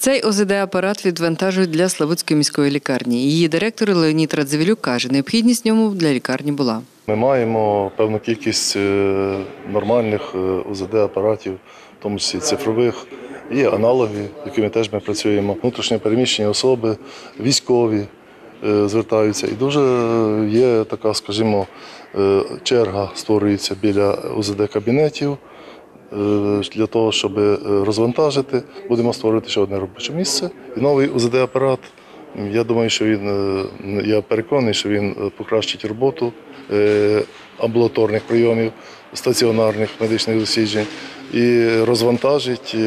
Цей ОЗД-апарат відвантажують для Славутської міської лікарні. Її директор Леонід Радзивілюк каже, необхідність в ньому для лікарні була. Ми маємо певну кількість нормальних ОЗД-апаратів, в тому числі цифрових, і аналоги, якими теж ми працюємо. Внутрішньо переміщені особи, військові звертаються. І дуже є така, скажімо, черга створюється біля ОЗД-кабінетів. Для того, щоб розвантажити, будемо створювати ще одне робоче місце. І новий ОЗД-апарат, я переконаний, що він покращить роботу амбулаторних прийомів, стаціонарних медичних досліджень і розвантажить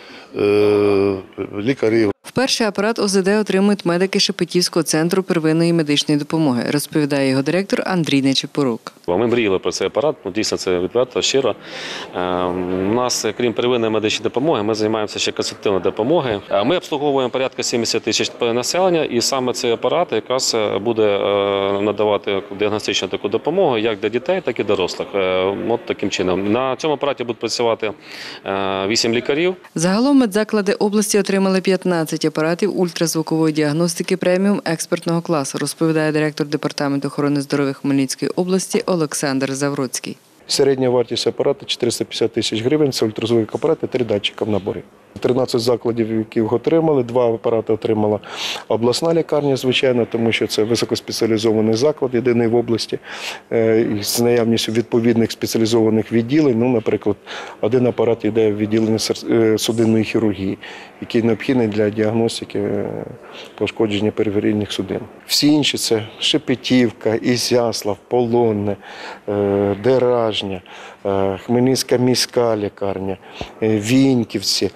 лікарів. Вперше апарат ОЗД отримують медики Шепетівського центру первинної медичної допомоги, розповідає його директор Андрій Нечепорук. Ми мріяли про цей апарат, дійсно це відверто, щиро. У нас, крім первинної медичної допомоги, ми займаємося ще консультативною допомогою. Ми обслуговуємо порядка 70 тисяч населення, і саме цей апарат якраз буде надавати діагностичну таку допомогу як для дітей, так і дорослих. От таким чином. На цьому апараті будуть працювати 8 лікарів. Загалом медзаклади області отримали 15 апаратів ультразвукової діагностики преміум експертного класу, розповідає директор Департаменту охорони здоров'я Хмельницької області Олександр Завроцький. Середня вартість апарату – 450 тисяч гривень, це ультразвукові апарати, 3 датчика в наборі. 13 закладів, які його отримали, 2 апарати отримала обласна лікарня, звичайно, тому що це високоспеціалізований заклад, єдиний в області, з наявністю відповідних спеціалізованих відділень. Наприклад, один апарат йде в відділення судинної хірургії, який необхідний для діагностики пошкодження периферійних судин. Всі інші – це Шепетівка, Ізяслав, Полонне, Деражня, Хмельницька міська лікарня, Віньківці,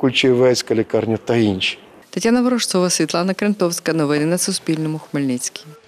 Слобідка-Кульчевецька лікарня та інші. Тетяна Ворожцова, Світлана Крентовська. Новини на Суспільному. Хмельницький.